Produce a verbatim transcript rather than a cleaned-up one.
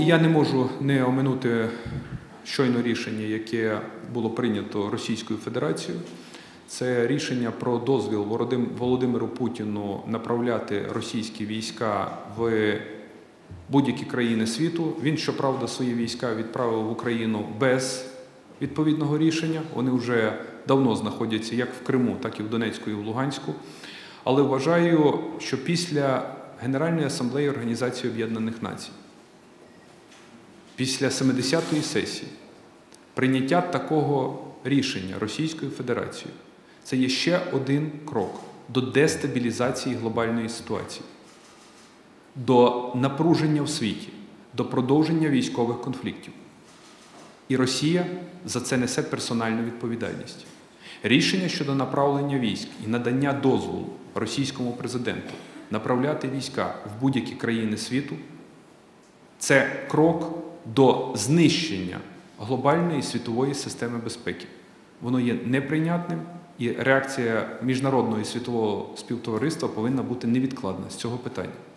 я не можу не оминути щойно рішення, яке було прийнято Російською Федерацією. Це рішення про дозвіл Володимиру Путіну направляти російські війська в будь-які країни світу. Він, щоправда, свої війська відправив в Україну без відповідного рішення. Вони вже давно знаходяться як в Криму, так і в Донецьку і в Луганську. Але вважаю, що після Генеральної асамблеї Організації Об'єднаних Націй, після семидесятої сесії, прийняття такого рішення Російською Федерацією – це є ще один крок до дестабілізації глобальної ситуації, до напруження в світі, до продовження військових конфліктів. І Росія за це несе персональну відповідальність. Рішення щодо направлення військ і надання дозволу російському президенту направляти війська в будь-які країни світу – це крок до знищення глобальної світової системи безпеки. Воно є неприйнятним, і реакція міжнародного і світового співтовариства повинна бути невідкладна з цього питання.